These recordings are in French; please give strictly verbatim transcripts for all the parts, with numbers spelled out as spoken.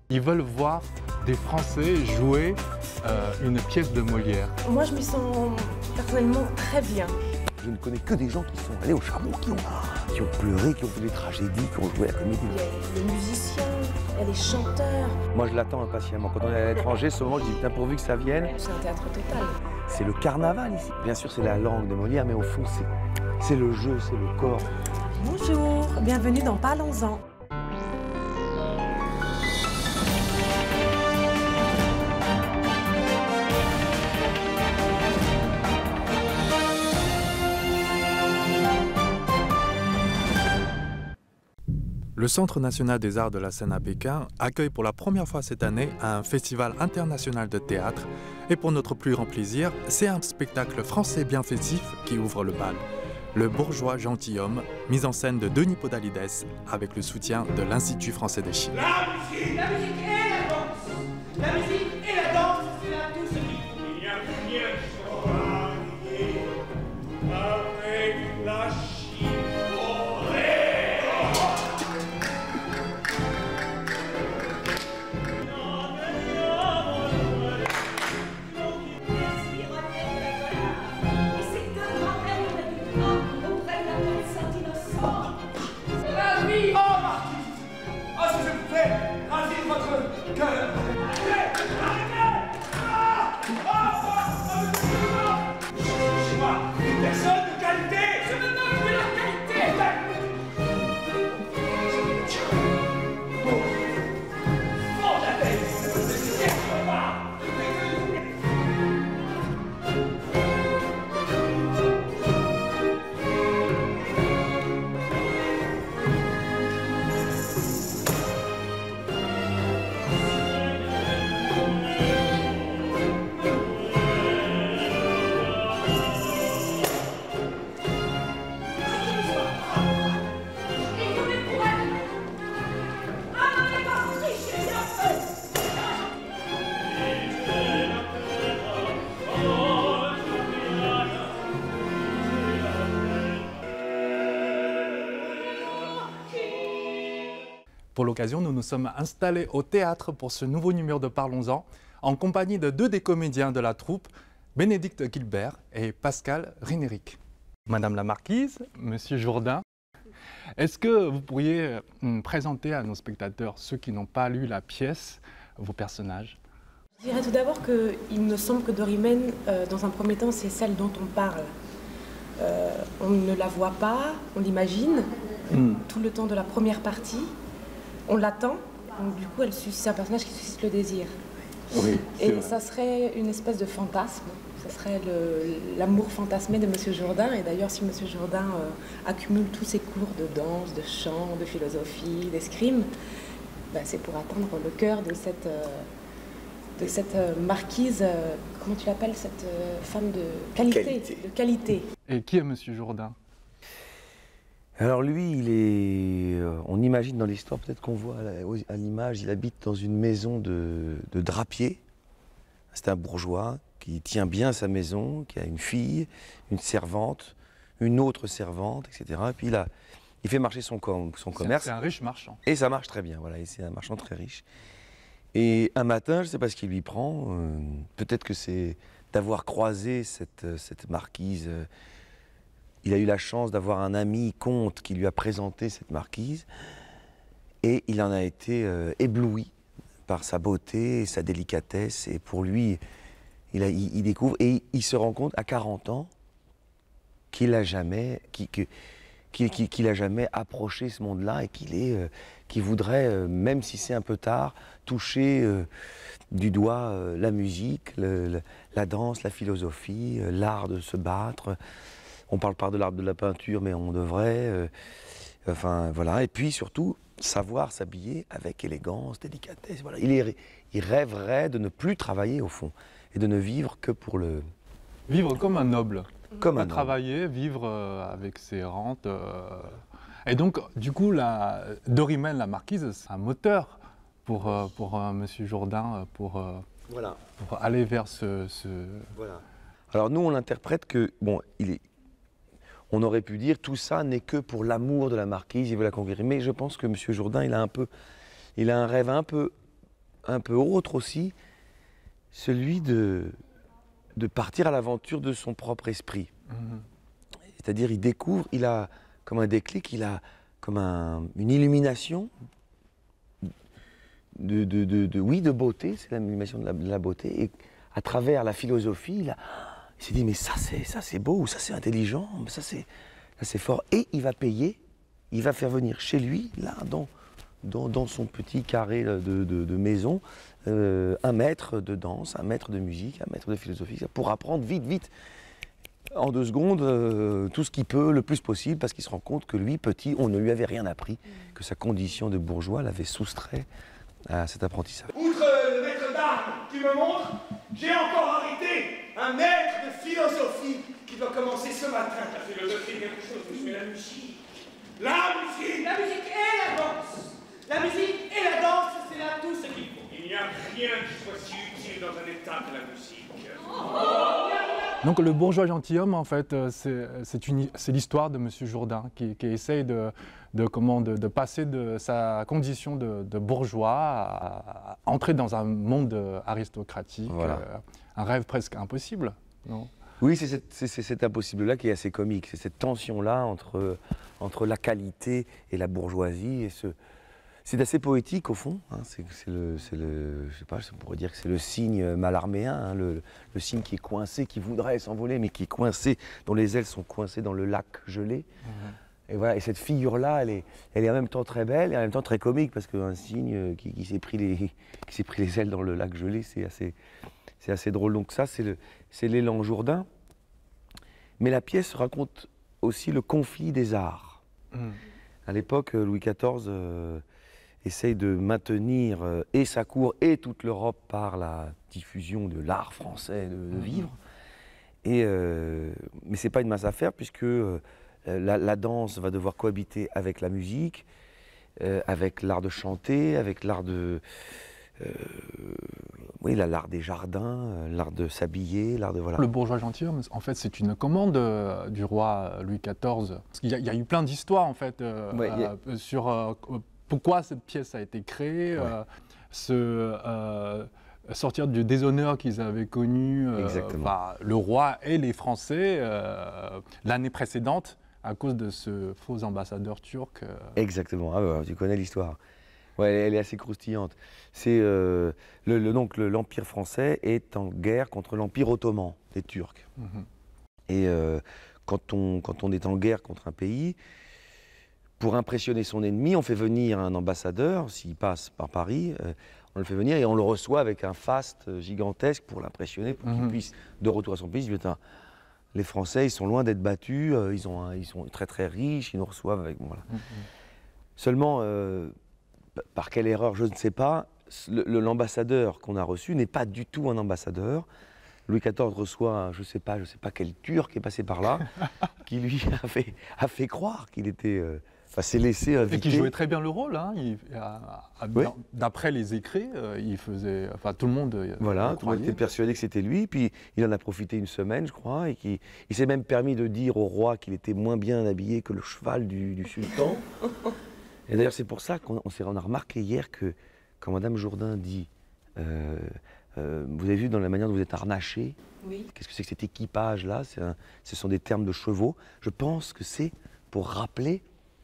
Ils veulent voir des Français jouer euh, une pièce de Molière. Moi, je me sens personnellement très bien. Je ne connais que des gens qui sont allés au charbon, qui ont, qui ont pleuré, qui ont fait des tragédies, qui ont joué à la comédie. Il y a les musiciens, il y a les chanteurs. Moi, je l'attends impatiemment. Quand on est à l'étranger, ce moment, je dis, putain, pourvu que ça vienne. C'est un théâtre total. C'est le carnaval ici. Bien sûr, c'est la langue de Molière, mais au fond, c'est le jeu, c'est le corps. Bonjour, bienvenue dans Parlons-en. Le Centre national des arts de la scène à Pékin accueille pour la première fois cette année un festival international de théâtre. Et pour notre plus grand plaisir, c'est un spectacle français bien festif qui ouvre le bal. Le bourgeois gentilhomme, mise en scène de Denis Podalides avec le soutien de l'Institut français de Chine. La musique, la musique et la danse. La musique et la danse, c'est là tout ce qui il y a rien qui sera avec la Chine. Pour l'occasion, nous nous sommes installés au théâtre pour ce nouveau numéro de Parlons-en, en compagnie de deux des comédiens de la troupe, Bénédicte Gilbert et Pascal Rinéric. Madame la Marquise, Monsieur Jourdain, est-ce que vous pourriez présenter à nos spectateurs, ceux qui n'ont pas lu la pièce, vos personnages? Je dirais tout d'abord qu'il me semble que Dorimène, euh, dans un premier temps, c'est celle dont on parle. Euh, on ne la voit pas, on l'imagine, mm. tout le temps de la première partie. On l'attend, donc du coup, c'est un personnage qui suscite le désir. Oui, et vrai. Ça serait une espèce de fantasme, ça serait l'amour fantasmé de Monsieur Jourdain. Et d'ailleurs, si Monsieur Jourdain euh, accumule tous ses cours de danse, de chant, de philosophie, d'escrime, ben, c'est pour atteindre le cœur de cette, euh, de cette euh, marquise, euh, comment tu l'appelles, cette euh, femme de qualité, qualité. de qualité. Et qui est Monsieur Jourdain? Alors lui, il est, euh, on imagine dans l'histoire, peut-être qu'on voit à l'image, il habite dans une maison de, de drapier. C'est un bourgeois qui tient bien sa maison, qui a une fille, une servante, une autre servante, et cetera. Et puis il, a, il fait marcher son, com son commerce. C'est un riche marchand. Et ça marche très bien, voilà, et c'est un marchand très riche. Et un matin, je ne sais pas ce qui lui prend, euh, peut-être que c'est d'avoir croisé cette, cette marquise. Euh, Il a eu la chance d'avoir un ami comte qui lui a présenté cette marquise et il en a été euh, ébloui par sa beauté et sa délicatesse. Et pour lui, il, a, il, il découvre et il se rend compte à quarante ans qu'il n'a jamais, qu'il, qu'il, qu'il, qu'il a jamais approché ce monde-là et qu'il est, euh, qu'il voudrait, euh, même si c'est un peu tard, toucher euh, du doigt euh, la musique, le, le, la danse, la philosophie, euh, l'art de se battre. On parle pas de l'art de la peinture, mais on devrait. Euh, enfin, voilà. Et puis, surtout, savoir s'habiller avec élégance, délicatesse. Voilà. Il, est, il rêverait de ne plus travailler, au fond, et de ne vivre que pour le... Vivre comme un noble. Comme Pas un travailler, noble. Vivre euh, avec ses rentes. Euh... Et donc, du coup, la... Dorimène, la marquise, c'est un moteur pour, euh, pour euh, Monsieur Jourdain, pour, euh, voilà. pour aller vers ce... ce... Voilà. Alors, nous, on l'interprète que, bon, il est... On aurait pu dire tout ça n'est que pour l'amour de la marquise, il veut la conquérir. Mais je pense que M. Jourdain, il a un peu, il a un rêve un peu un peu autre aussi, celui de, de partir à l'aventure de son propre esprit. Mmh. C'est-à-dire, il découvre, il a comme un déclic, il a comme un, une illumination de, de, de, de, oui, de beauté, c'est l'illumination de la, de la beauté, et à travers la philosophie, il, a, il s'est dit, mais ça c'est, ça c'est beau, ça c'est intelligent, ça c'est, ça c'est fort, et il va payer, il va faire venir chez lui, là, dans, dans, dans son petit carré de, de, de maison, euh, un maître de danse, un maître de musique, un maître de philosophie, pour apprendre vite, vite, en deux secondes, euh, tout ce qu'il peut, le plus possible, parce qu'il se rend compte que lui, petit, on ne lui avait rien appris, que sa condition de bourgeois l'avait soustrait à cet apprentissage. Outre le maître d'armes que tu me montres, j'ai encore arrêté un maître de philosophie qui doit commencer ce matin. La philosophie est quelque chose, mais la musique. La musique La musique et la danse La musique et la danse, c'est là tout ce qu'il faut. Il n'y a rien qui soit si utile dans un état que la musique. Oh. Donc le bourgeois gentilhomme, en fait, c'est l'histoire de M. Jourdain qui, qui essaye de, de, comment, de, de passer de sa condition de, de bourgeois à, à entrer dans un monde aristocratique, voilà. euh, un rêve presque impossible, non? Oui, c'est cet impossible-là qui est assez comique, c'est cette tension-là entre, entre la qualité et la bourgeoisie, et ce... C'est assez poétique au fond, hein. C'est le, le, je sais pas, on pourrait dire que c'est le cygne malarméen, hein, le, le cygne qui est coincé, qui voudrait s'envoler, mais qui est coincé, dont les ailes sont coincées dans le lac gelé. Mmh. Et voilà, et cette figure-là, elle est, elle est en même temps très belle et en même temps très comique, parce qu'un cygne qui, qui s'est pris, pris les ailes dans le lac gelé, c'est assez, c'est assez drôle. Donc ça, c'est l'élan Jourdain. Mais la pièce raconte aussi le conflit des arts. Mmh. À l'époque, Louis quatorze euh, essaye de maintenir euh, et sa cour et toute l'Europe par la diffusion de l'art français de, de vivre. Et, euh, mais ce n'est pas une mince affaire, puisque euh, la, la danse va devoir cohabiter avec la musique, euh, avec l'art de chanter, avec l'art de... Euh, oui, l'art des jardins, l'art de s'habiller, l'art de... Voilà. Le bourgeois gentilhomme, en fait, c'est une commande euh, du roi Louis quatorze. Parce qu'il y, y a eu plein d'histoires, en fait, euh, ouais, a... euh, sur euh, pourquoi cette pièce a été créée, ouais. euh, ce, euh, sortir du déshonneur qu'ils avaient connu, euh, bah, le roi et les Français, euh, l'année précédente, à cause de ce faux ambassadeur turc. Euh... Exactement, ah, ouais, tu connais l'histoire. Ouais, elle est assez croustillante. C'est euh, le, le, donc l'Empire français est en guerre contre l'Empire ottoman, les Turcs. Mmh. Et euh, quand, on, quand on est en guerre contre un pays, pour impressionner son ennemi, on fait venir un ambassadeur, s'il passe par Paris, euh, on le fait venir et on le reçoit avec un faste gigantesque pour l'impressionner, pour mmh. qu'il puisse, de retour à son pays, dire, les Français, ils sont loin d'être battus, euh, ils, ont un, ils sont très très riches, ils nous reçoivent avec... Voilà. Mmh. Seulement... Euh, par quelle erreur, je ne sais pas, l'ambassadeur qu'on a reçu n'est pas du tout un ambassadeur. Louis quatorze reçoit, je ne sais pas, je sais pas quel Turc est passé par là, qui lui a fait, a fait croire qu'il était, euh, enfin, s'est laissé inviter. Et qui jouait très bien le rôle, hein. Oui. D'après les écrits, euh, il faisait, enfin tout le monde. Euh, voilà, tout le monde était persuadé que c'était lui, puis il en a profité une semaine, je crois, et qui, il s'est même permis de dire au roi qu'il était moins bien habillé que le cheval du, du sultan. Et d'ailleurs, c'est pour ça qu'on on a remarqué hier que, quand Madame Jourdain dit euh, euh, vous avez vu dans la manière dont vous êtes harnaché, oui. Qu'est-ce que c'est que cet équipage-là? Ce sont des termes de chevaux. Je pense que c'est pour rappeler.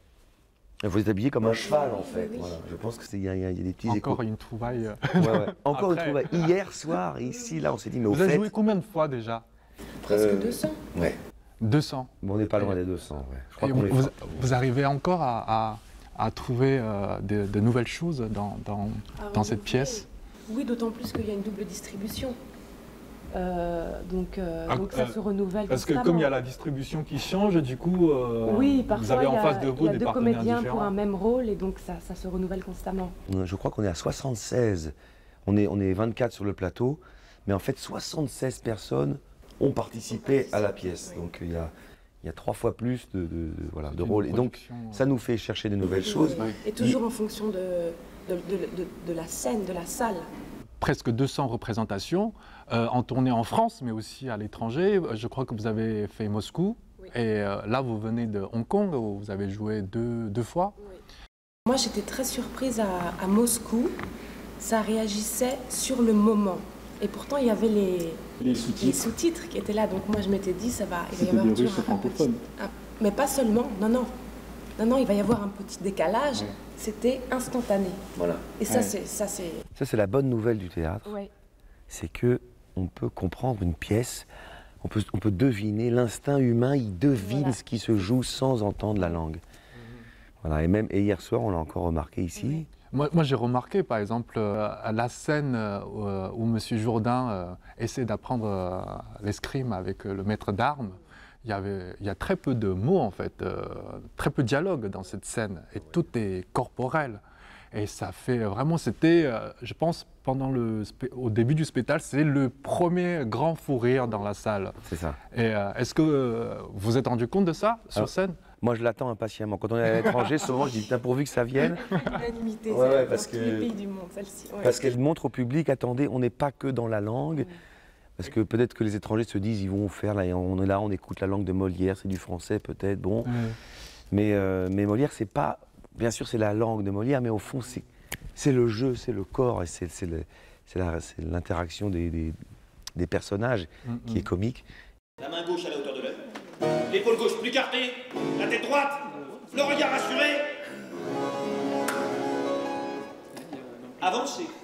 Vous êtes habillé comme un cheval, en fait. Oui. Voilà. Je pense qu'il y, y, y a des petits Encore échos. une trouvaille. Ouais, ouais. Encore Après. une trouvaille. Hier soir, ici, là, on s'est dit, mais au vous fait... Vous avez joué combien de fois déjà? Presque euh, deux cents. Ouais. deux cents. Bon, on n'est pas loin des deux cents. Ouais. Je crois vous, est vous, vous arrivez encore à... à... à trouver euh, de, de nouvelles choses dans, dans, ah, dans oui, cette pièce? Oui, d'autant plus qu'il y a une double distribution. Euh, donc, euh, ah, donc ça euh, se renouvelle. Parce constamment. Que comme il y a la distribution qui change, du coup, euh, oui, parfois, vous avez en a, face de vous des partenaires différents. Il y a deux comédiens pour un même rôle et donc ça, ça se renouvelle constamment. Je crois qu'on est à soixante-seize. On est, on est vingt-quatre sur le plateau, mais en fait soixante-seize personnes ont participé à la pièce. Oui. Donc il y a... Il y a trois fois plus de, de, de, voilà, de rôles. Et donc, ça nous fait chercher de nouvelles choses. Et toujours en fonction de, de, de, de, de la scène, de la salle. Presque deux cents représentations, euh, en tournée en France, mais aussi à l'étranger. Je crois que vous avez fait Moscou. Oui. Et euh, là, vous venez de Hong Kong, où vous avez joué deux, deux fois. Oui. Moi, j'étais très surprise à, à Moscou. ça réagissait sur le moment. Et pourtant, il y avait les, Les sous-titres. les sous-titres qui étaient là. Donc moi, je m'étais dit, ça va, il va y C'était avoir des toujours Russes un- un francophones. petit- un- mais pas seulement, non, non. Non, non, il va y avoir un petit décalage. Ouais. C'était instantané. Voilà. Et ça, Ouais. c'est... Ça, c'est... Ça, c'est la bonne nouvelle du théâtre. Ouais. C'est que on peut comprendre une pièce, on peut, on peut deviner, l'instinct humain, il devine Voilà. ce qui se joue sans entendre la langue. Voilà, et même et hier soir, on l'a encore remarqué ici. Oui. Moi, moi, j'ai remarqué, par exemple, euh, à la scène euh, où M. Jourdain euh, essaie d'apprendre euh, l'escrime avec euh, le maître d'armes. Il y, avait, il y a très peu de mots, en fait, euh, très peu de dialogue dans cette scène. Et tout est corporel. Et ça fait vraiment, c'était, euh, je pense, pendant le, spé- au début du spectacle, c'est le premier grand fou rire dans la salle. C'est ça. Et euh, est-ce que euh, vous vous êtes rendu compte de ça sur Alors, scène? Moi, je l'attends impatiemment. Quand on est à l'étranger, souvent, je dis putain, pourvu que ça vienne. L'unanimité, Ouais, c'est ouais, dans parce tous que- les pays du monde, celle-ci. Ouais. Parce qu'elle montre au public, attendez, on n'est pas que dans la langue. Parce que peut-être que les étrangers se disent, ils vont faire, là, on est là, on écoute la langue de Molière, c'est du français peut-être, bon. Mais, euh, mais Molière, c'est pas, bien sûr, c'est la langue de Molière, mais au fond, c'est c'est le jeu, c'est le corps, et c'est c'est le- c'est la- c'est l'interaction des, des, des personnages Mm, qui mm. est comique. La main gauche à la hauteur de l'œil. L'épaule gauche plus cartée. La tête droite. Le regard assuré. Avancez.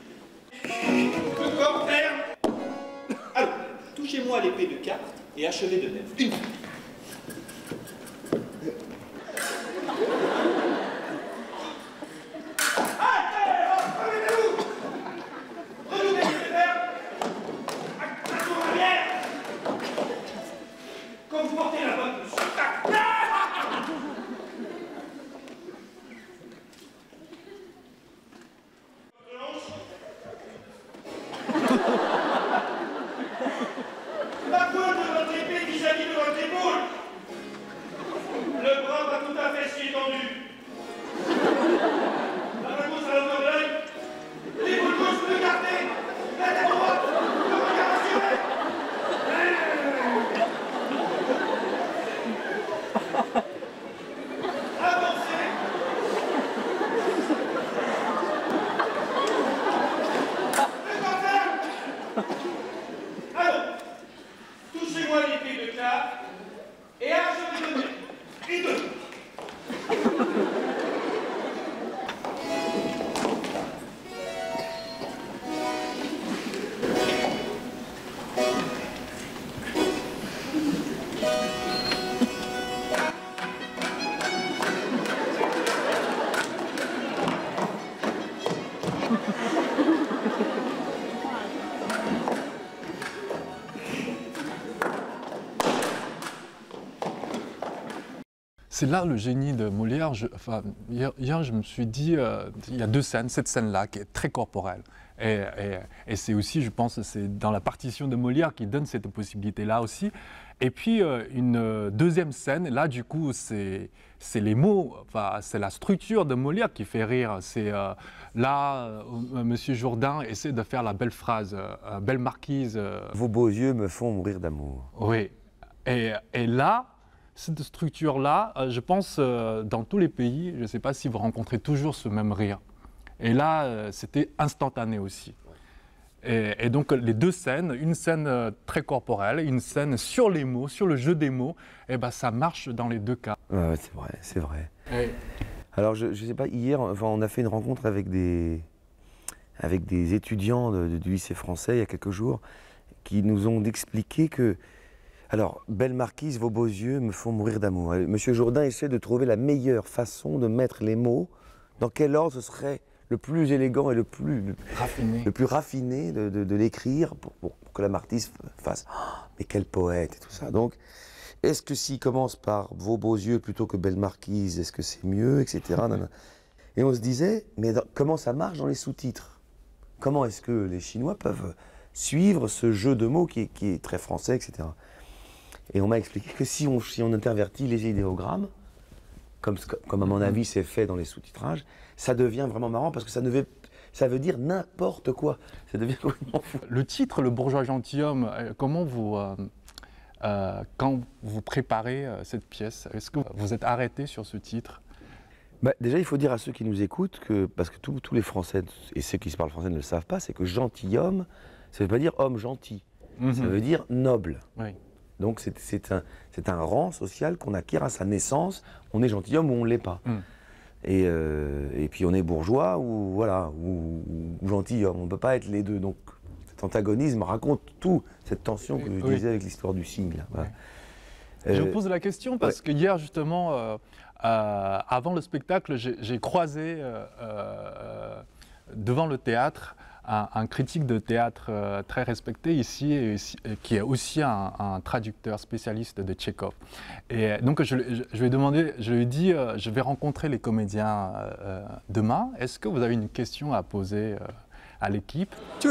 Le corps ferme. Alors, touchez-moi l'épée de carte et achevez de même. Une. Comme vous portez la bonne dessus. Tac. La pointe de votre épée vis-à-vis de votre épaule. Le bras pas tout à fait si étendu. La main gauche à la hauteur de l'œil. L'épaule gauche plus écartée. La tête droite. Le regard assuré. Avancez. Le corps ferme. Alors, touchez-moi l'épée de carte et achevez de même. Et deux. C'est là le génie de Molière. Je, enfin, hier, hier, je me suis dit, euh, il y a deux scènes, cette scène-là qui est très corporelle. Et, et- et c'est aussi, je pense, c'est dans la partition de Molière qui donne cette possibilité-là aussi. Et puis euh, une euh, deuxième scène, là du coup, c'est c'est les mots, enfin, c'est la structure de Molière qui fait rire. C'est euh, là, euh, Monsieur Jourdain essaie de faire la belle phrase, euh, belle marquise. euh, Vos beaux yeux me font mourir d'amour. oui. Et, et là, cette structure-là, euh, je pense, euh, dans tous les pays, je ne sais pas si vous rencontrez toujours ce même rire. Et là, euh, c'était instantané aussi. Et, et donc, les deux scènes, une scène euh, très corporelle, une scène sur les mots, sur le jeu des mots, et ben, ça marche dans les deux cas. Ouais, ouais, c'est vrai, c'est vrai. Et- Alors, je ne sais pas, hier, enfin, on a fait une rencontre avec des, avec des étudiants de- de- du lycée français il y a quelques jours qui nous ont expliqué que, alors, belle marquise, vos beaux yeux me font mourir d'amour. Et Monsieur Jourdain essaie de trouver la meilleure façon de mettre les mots, dans quel ordre ce serait le plus élégant et le plus, le, Raffiné. le plus raffiné de, de- de l'écrire pour, pour- pour que la marquise fasse ah, mais quel poète et tout ça. Donc, est-ce que s'il commence par vos beaux yeux plutôt que belle marquise, est-ce que c'est mieux, et cetera. Nanana. Et on se disait, mais dans- comment ça marche dans les sous-titres? Comment est-ce que les Chinois peuvent suivre ce jeu de mots qui est, qui est très français, et cetera. Et on m'a expliqué que si on, si on intervertit les idéogrammes, comme, ce que- comme à mon avis c'est fait dans les sous-titrages, ça devient vraiment marrant parce que ça, ne veut, ça veut dire n'importe quoi. Ça devient complètement fou. Le titre, Le bourgeois gentilhomme, euh, comment vous, euh, euh, quand vous préparez euh, cette pièce, est-ce que vous êtes arrêté sur ce titre? Bah, déjà, il faut dire à ceux qui nous écoutent que, parce que tous les Français, et ceux qui se parlent français ne le savent pas, c'est que gentilhomme, ça ne veut pas dire homme gentil, mmh. ça veut dire noble. Oui. Donc c'est un, un rang social qu'on acquiert à sa naissance, on est gentilhomme ou on ne l'est pas. Mmh. Et, euh, et puis on est bourgeois ou, voilà, ou, ou gentilhomme, on ne peut pas être les deux. Donc cet antagonisme raconte tout, cette tension que je oui. disais avec l'histoire du cygne. Là. Voilà. Oui. Euh, je vous pose la question parce ouais. que hier justement, euh, euh, avant le spectacle, j'ai croisé euh, euh, devant le théâtre un, un critique de théâtre euh, très respecté ici, et, et qui est aussi un, un traducteur spécialiste de Tchekhov. Et donc je, je, je lui ai demandé, je lui ai dit, euh, je vais rencontrer les comédiens euh, demain. Est-ce que vous avez une question à poser euh, à l'équipe?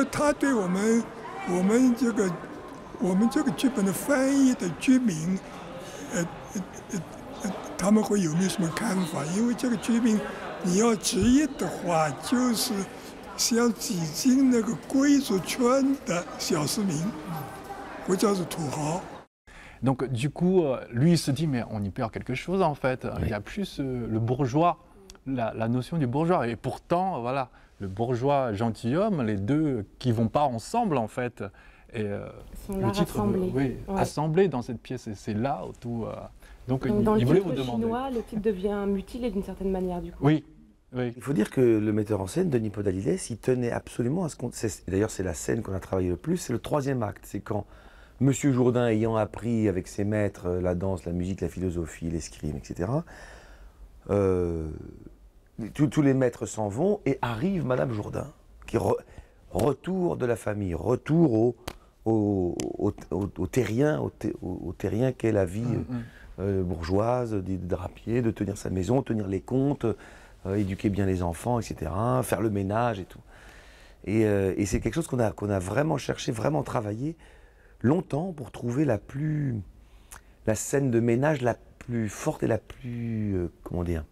他们会有没有什么看法？因为这个剧名，你要直译的话，就是像挤进那个贵族圈的小市民，或者是土豪。 Donc du coup, lui il se dit mais on y perd quelque chose en fait. Oui. Il y a plus euh, le bourgeois, la, la notion du bourgeois. Et pourtant, voilà, le bourgeois gentilhomme, les deux qui vont pas ensemble en fait. Et euh, sont là rassemblés. Oui, ouais. assemblés dans cette pièce. Et c'est là tout. Euh, Donc, Donc dans il le voulait titre vous demander. chinois, le titre devient mutilé d'une certaine manière du coup. Oui, oui. Il faut dire que le metteur en scène, Denis Podalides, il tenait absolument à ce qu'on... D'ailleurs, c'est la scène qu'on a travaillé le plus, c'est le troisième acte. C'est quand Monsieur Jourdain, ayant appris avec ses maîtres la danse, la musique, la philosophie, l'escrime, et cetera, euh, tous, tous les maîtres s'en vont et arrive Madame Jourdain, qui re, retour de la famille, retour au, au, au, au, au terrien, au, au, au terrien qu'est la vie... Mm-hmm. Euh, bourgeoise, des drapiers, de tenir sa maison, tenir les comptes, euh, éduquer bien les enfants, et cetera, faire le ménage et tout. Et, euh, et c'est quelque chose qu'on a, qu'on a vraiment cherché, vraiment travaillé longtemps pour trouver la plus, la scène de ménage la plus forte et la plus, euh, comment dire,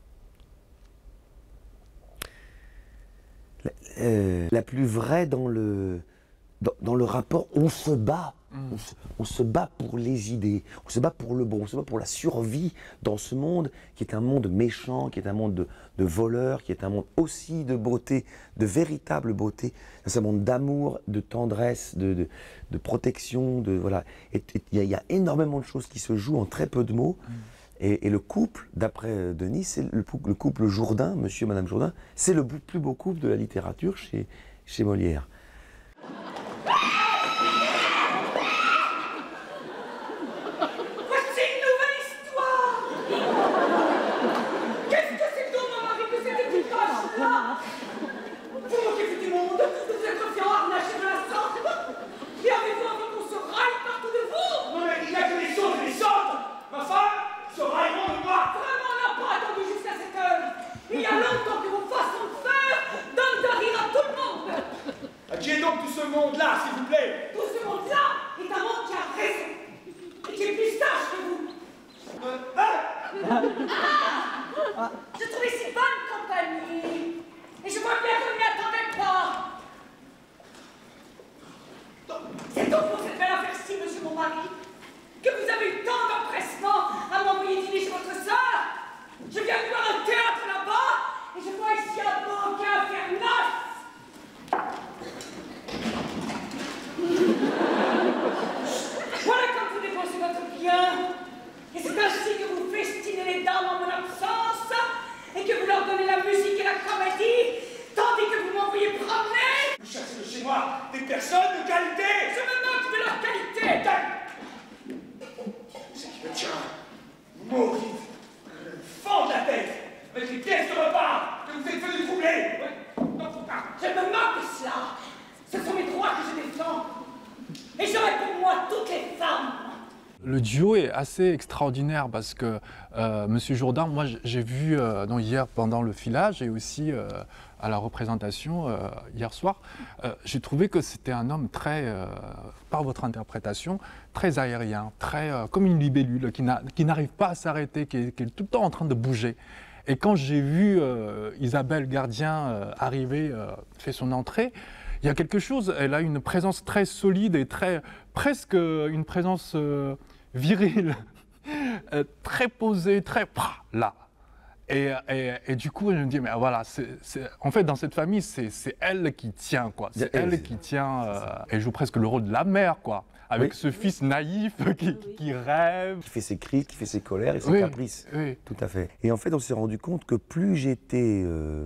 la, euh, la plus vraie dans le, dans, dans le rapport on se bat. On se, on se bat pour les idées, on se bat pour le bon, on se bat pour la survie dans ce monde qui est un monde méchant, qui est un monde de, de voleurs, qui est un monde aussi de beauté, de véritable beauté. C'est un monde d'amour, de tendresse, de, de, de protection, de voilà. Il y, y a énormément de choses qui se jouent en très peu de mots. Mm. Et, et le couple, d'après Denis, c'est le, le couple Jourdain, Monsieur et Madame Jourdain, c'est le plus beau couple de la littérature chez, chez Molière. Qui est donc tout ce monde-là, s'il vous plaît? Tout ce monde-là est un monde qui a raison et qui est plus sage que vous. Euh, hein? Ah, je trouvais si bonne compagnie et je vois bien que vous ne m'y attendez pas. C'est donc pour cette belle affaire-ci, monsieur mon mari, que vous avez eu tant d'empressement à m'envoyer dîner chez votre sœur. Je viens de voir un théâtre là-bas et je vois ici un banquet infernal. Voilà comme vous dépensez votre bien. Et c'est ainsi que vous festinez les dames en mon absence et que vous leur donnez la musique et la comédie, tandis que vous m'envoyez promener. Vous cherchez chez moi des personnes de qualité. Je me moque de leur qualité. Ce qui me tient mourir, fendre la tête avec les pièces de repas que vous êtes venus troubler. Ouais. Non, faut pas. Je me moque de cela. Ce sont mes droits que je défends. Et j'aurai pour moi toutes les femmes. Le duo est assez extraordinaire parce que euh, Monsieur Jourdain, moi j'ai vu euh, donc, hier pendant le filage et aussi euh, à la représentation euh, hier soir, euh, j'ai trouvé que c'était un homme très, euh, par votre interprétation, très aérien, très euh, comme une libellule qui n'arrive pas à s'arrêter, qui, qui est tout le temps en train de bouger. Et quand j'ai vu euh, Isabelle Gardien euh, arriver, euh, fait son entrée, il y a quelque chose, elle a une présence très solide et très, presque une présence euh, virile, euh, très posée, très là. Et, et, et du coup, je me dis, mais voilà, c'est, c'est, en fait, dans cette famille, c'est, c'est elle qui tient, quoi. C'est elle, elle qui tient, euh, elle joue presque le rôle de la mère, quoi. Avec oui. ce fils naïf qui, oui. qui rêve. Qui fait ses cris, qui fait ses colères et ses oui. caprices. Oui. Tout à fait. Et en fait, on s'est rendu compte que plus j'étais euh,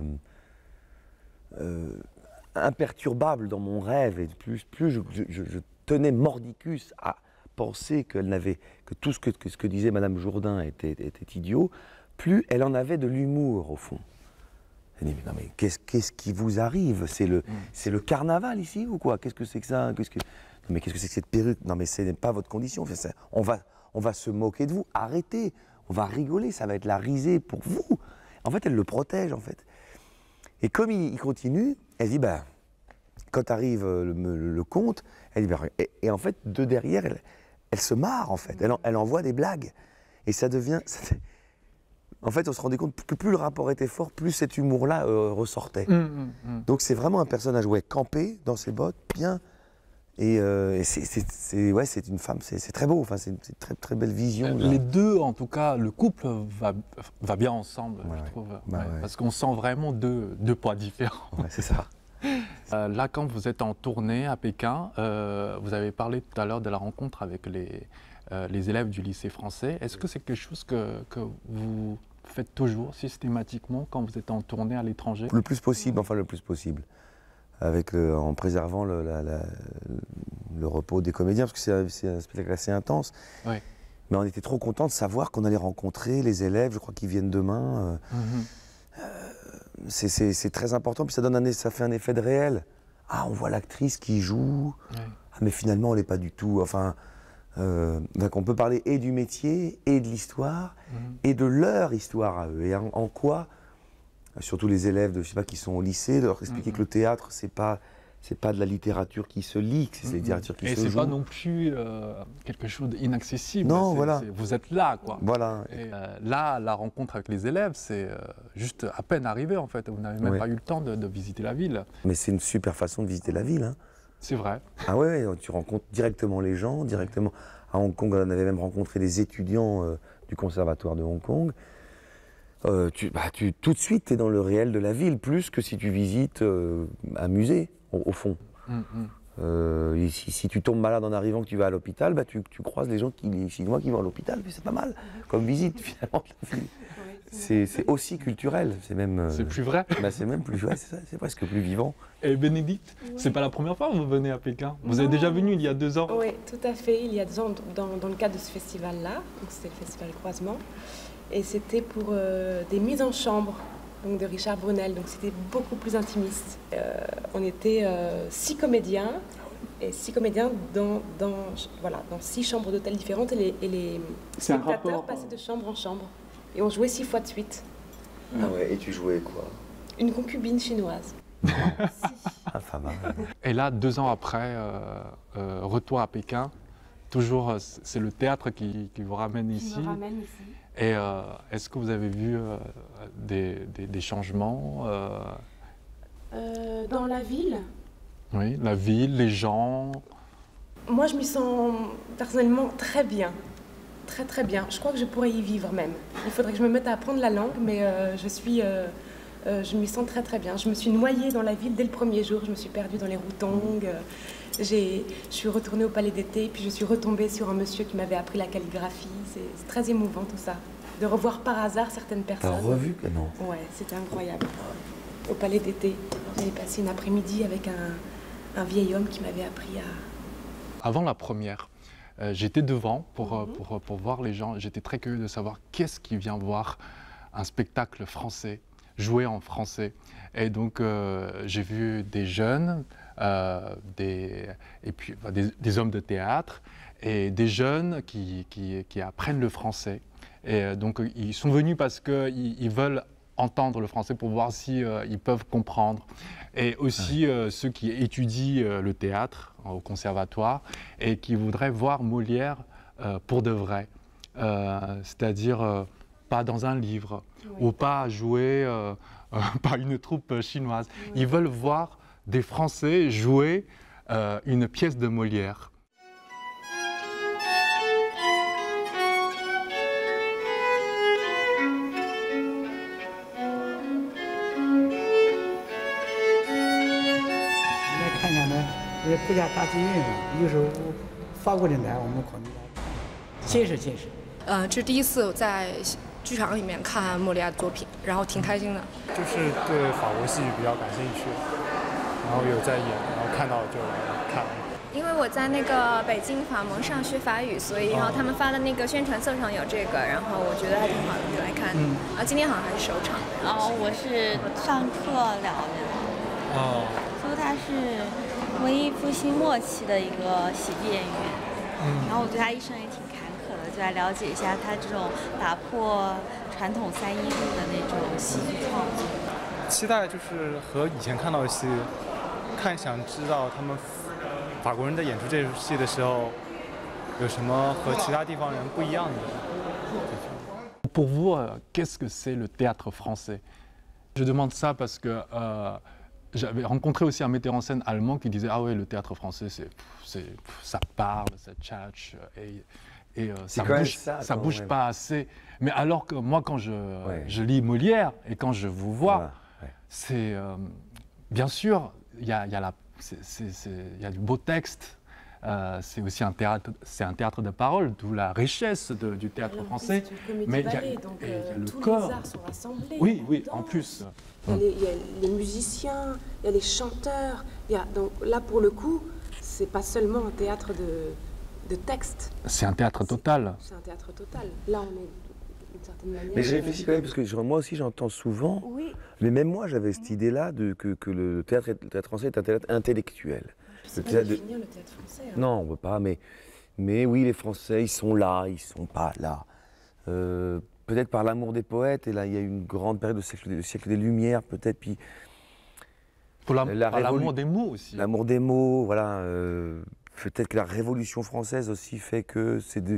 euh, imperturbable dans mon rêve, et plus, plus je, je, je tenais mordicus à penser qu'elle n'avait, que tout ce que, que, ce que disait Madame Jourdain était, était idiot, plus elle en avait de l'humour, au fond. Elle dit, mais non, mais qu'est-ce, qu'est-ce qui vous arrive? C'est le, mm. c'est le carnaval ici ou quoi? Qu'est-ce que c'est que ça? Qu'est-ce que... Mais qu'est-ce que c'est que cette perruque? Non, mais ce n'est pas votre condition. Enfin, on, va, on va se moquer de vous. Arrêtez. On va rigoler. Ça va être la risée pour vous. En fait, elle le protège, en fait. Et comme il, il continue, elle dit, bah, quand arrive le, le, le conte, elle dit, bah, et, et en fait, de derrière, elle, elle se marre, en fait. Elle, en, elle envoie des blagues. Et ça devient... Ça, en fait, on se rendait compte que plus le rapport était fort, plus cet humour-là euh, ressortait. Mmh, mmh, mmh. Donc, c'est vraiment un personnage, ouais, campé dans ses bottes, bien... Et, euh, et c'est, c'est, c'est, ouais, c'est une femme, c'est, c'est très beau, enfin, c'est une, c'est une très, très belle vision. Les deux, en tout cas, le couple va, va bien ensemble, ouais, je trouve. bah, ouais, ouais. Parce qu'on sent vraiment deux, deux poids différents. Ouais, c'est ça. euh, là, quand vous êtes en tournée à Pékin, euh, vous avez parlé tout à l'heure de la rencontre avec les, euh, les élèves du lycée français. Est-ce que c'est quelque chose que, que vous faites toujours, systématiquement, quand vous êtes en tournée à l'étranger? Le plus possible, enfin le plus possible. Avec le, en préservant le, la, la, le repos des comédiens, parce que c'est, c'est un spectacle assez intense. Oui. Mais on était trop contents de savoir qu'on allait rencontrer les élèves, je crois qu'ils viennent demain. Euh, mm-hmm. euh, c'est, c'est, c'est très important, puis ça, donne un, ça fait un effet de réel. Ah, on voit l'actrice qui joue, oui. Ah, mais finalement, elle n'est pas du tout... Enfin, euh, donc on peut parler et du métier, et de l'histoire, mm-hmm. et de leur histoire à eux. Et en, en quoi... Surtout les élèves de, je sais pas, qui sont au lycée, de leur expliquer mm-hmm. que le théâtre, c'est pas, c'est pas de la littérature qui se lit, c'est mm-hmm. de la littérature qui et se joue. Et c'est pas non plus euh, quelque chose d'inaccessible. Non, c'est, voilà. C'est, vous êtes là, quoi. Voilà. Et euh, là, la rencontre avec les élèves, c'est euh, juste à peine arrivé, en fait. Vous n'avez même ouais. pas eu le temps de, de visiter la ville. Mais c'est une super façon de visiter la ville. Hein. C'est vrai. Ah ouais, tu rencontres directement les gens, directement. À Hong Kong, on avait même rencontré les étudiants euh, du conservatoire de Hong Kong. Euh, tu, bah, tu, tout de suite, tu es dans le réel de la ville, plus que si tu visites euh, un musée, au, au fond. Mm-hmm. euh, et si, si tu tombes malade en arrivant, que tu vas à l'hôpital, bah, tu, tu croises les gens, qui, les Chinois qui vont à l'hôpital, mais c'est pas mal comme visite, finalement. C'est, c'est aussi culturel, c'est même... Euh, c'est plus vrai. Bah, c'est même plus, ouais, c'est, ça, c'est presque plus vivant. Et Bénédicte, ouais. c'est pas la première fois que vous venez à Pékin. Vous non. êtes déjà venu il y a deux ans. Oui, tout à fait, il y a deux ans, dans, dans le cadre de ce festival-là, donc c'était le festival Croisement. Et c'était pour euh, des mises en chambre donc de Richard Brunel, donc c'était beaucoup plus intimiste. Euh, on était euh, six comédiens, et six comédiens dans, dans, voilà, dans six chambres d'hôtel différentes, et les, et les spectateurs passaient de chambre en chambre. Et on jouait six fois de suite. Ah ouais, et tu jouais quoi? Une concubine chinoise. Ah, pas mal. Et là, deux ans après, euh, euh, retour à Pékin, toujours, c'est le théâtre qui, qui vous ramène qui ici. Qui me ramène ici. Et euh, est-ce que vous avez vu euh, des, des, des changements euh... Euh, dans la ville? Oui, la ville, les gens. Moi, je m'y sens personnellement très bien. Très très bien. Je crois que je pourrais y vivre même. Il faudrait que je me mette à apprendre la langue, mais euh, je suis, euh, euh, je m'y sens très très bien. Je me suis noyée dans la ville dès le premier jour. Je me suis perdue dans les routongs. Euh, j'ai, je suis retournée au Palais d'été, puis je suis retombée sur un monsieur qui m'avait appris la calligraphie. C'est, c'est très émouvant tout ça. De revoir par hasard certaines personnes. T'as revu que non? Ouais, c'était incroyable. Au Palais d'été, j'avais passé une après-midi avec un, un vieil homme qui m'avait appris à... Avant la première, Euh, j'étais devant pour, mm-hmm. euh, pour, pour voir les gens. J'étais très curieux de savoir qu'est-ce qui vient voir un spectacle français, joué en français. Et donc, euh, j'ai vu des jeunes, euh, des, et puis, bah, des, des hommes de théâtre, et des jeunes qui, qui, qui apprennent le français. Et euh, donc, ils sont venus parce qu'ils ils veulent entendre le français pour voir si euh, ils peuvent comprendre. Et aussi euh, ceux qui étudient euh, le théâtre au conservatoire et qui voudraient voir Molière euh, pour de vrai. Euh, c'est-à-dire euh, pas dans un livre, oui. ou pas joué euh, euh, par une troupe chinoise. Oui. Ils veulent voir des Français jouer euh, une pièce de Molière. 国家大剧院嘛，有时候法国人来，我们可能见识见识。 呃，这是第一次在剧场里面看莫里亚的作品，然后挺开心的。 就是对法国戏剧比较感兴趣，然后有在演，然后看到就看。 因为我在那个北京法蒙上学法语，所以然后他们发的那个宣传册上有这个，然后我觉得还挺好的，就来看。嗯。啊，今天好像还是首场。 哦，我是上课聊的。 哦。 说他是文艺复兴末期的一个喜剧演员，嗯，然后我对他一生也挺坎坷的，就来了解一下他这种打破传统三音路的那种喜剧创作。 期待就是和以前看到的戏，看想知道他们法国人在演出这出戏的时候，有什么和其他地方人不一样的。 Pour vous, euh, qu'est-ce que c'est le théâtre français? Je demande ça parce que euh, j'avais rencontré aussi un metteur en scène allemand qui disait ah ouais, le théâtre français c'est, c'est ça parle, ça tchatche et, et euh, ça bouge, ça, ça bouge pas assez. Mais alors que moi quand je, ouais. je lis Molière et quand je vous vois, voilà, ouais. c'est euh, bien sûr il y a, y a la il y a du beau texte. Euh, c'est aussi un théâtre, c'est un théâtre de parole, d'où la richesse de, du théâtre Alors, français. Mais il y a, donc, et, euh, y a le tous corps. les arts sont rassemblés. Oui, oui, en plus. Il y, a les, il y a les musiciens, il y a les chanteurs. Il y a, donc là, pour le coup, c'est pas seulement un théâtre de, de texte. C'est un théâtre total. C'est un théâtre total. Là, on est d'une certaine manière. Mais j'ai réfléchi quand même parce que je, moi aussi, j'entends souvent. Oui. Mais même moi, j'avais cette idée-là de que, que le théâtre, le théâtre français est un théâtre intellectuel. Le théâtre de... le théâtre français. Hein. Non, on ne peut pas, mais, mais oui, les Français, ils sont là, ils ne sont pas là. Euh, peut-être par l'amour des poètes, et là, il y a eu une grande période, le siècle, le siècle des Lumières, peut-être, puis... Pour la, la par l'amour des mots aussi. L'amour des mots, voilà. Euh, peut-être que la Révolution française aussi fait que c'est de...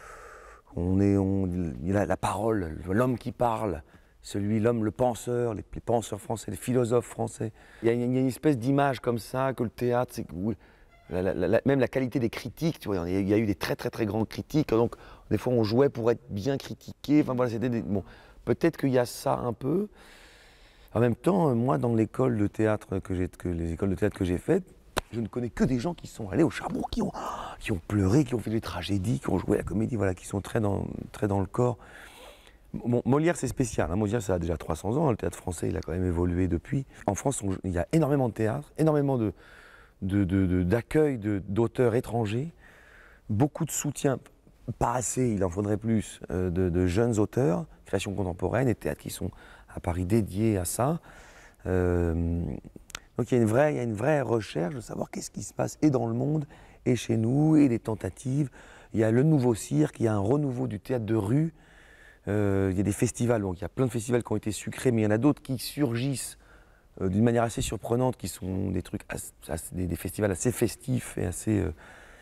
On est... On, il y a la parole, l'homme qui parle. Celui, l'homme, le penseur, les, les penseurs français, les philosophes français. Il y a, il y a une espèce d'image comme ça, que le théâtre, c'est oui, la, la, la, même la qualité des critiques, tu vois, il y, a, il y a eu des très très très grandes critiques, donc des fois on jouait pour être bien critiqué, enfin voilà, c'était des... Bon, peut-être qu'il y a ça un peu. En même temps, moi, dans l'école de théâtre que j'ai, que les écoles de théâtre que j'ai faites, je ne connais que des gens qui sont allés au charbon, qui ont, qui ont pleuré, qui ont fait des tragédies, qui ont joué la comédie, voilà, qui sont très dans, très dans le corps. Bon, Molière, c'est spécial. Hein. Molière, ça a déjà trois cents ans. Le théâtre français, il a quand même évolué depuis. En France, on, il y a énormément de théâtre, énormément de, de, de, de, d'accueil de, d'auteurs étrangers, beaucoup de soutien, pas assez, il en faudrait plus, euh, de, de jeunes auteurs, création contemporaine et théâtres qui sont à Paris dédiés à ça. Euh, donc il y a une vraie, il y a une vraie recherche de savoir qu'est-ce qui se passe et dans le monde et chez nous, et des tentatives. Il y a le nouveau cirque, il y a un renouveau du théâtre de rue. Euh, il y a des festivals, donc il y a plein de festivals qui ont été sucrés, mais il y en a d'autres qui surgissent euh, d'une manière assez surprenante, qui sont des trucs, assez, assez, des, des festivals assez festifs et assez, euh,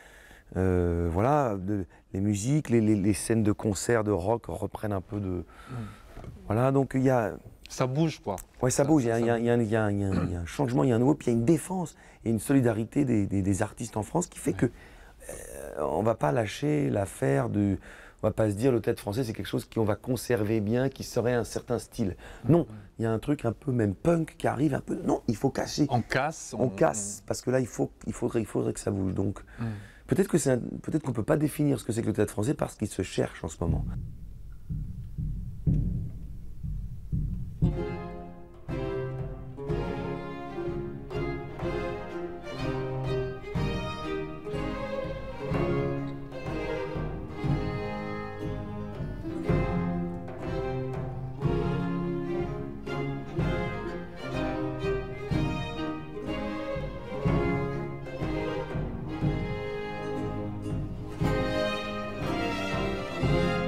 euh, voilà, de, les musiques, les, les, les scènes de concerts, de rock reprennent un peu de, mmh. voilà, donc il y a... Ça bouge quoi. Ouais, ça, ça bouge, il y, y, y, y, y a un changement, il y a un nouveau, puis il y a une défense et une solidarité des, des, des artistes en France qui fait ouais. que euh, on ne va pas lâcher l'affaire de... On ne va pas se dire le théâtre français c'est quelque chose qu'on va conserver bien, qui serait un certain style. Non, il y a un truc un peu même punk qui arrive un peu. Non, il faut casser. On casse. On, on casse parce que là il faut, il faudrait, il faudrait que ça bouge. Donc mm. peut-être que c'est, peut-être qu'on peut pas définir ce que c'est que le théâtre français parce qu'il se cherche en ce moment. Thank you.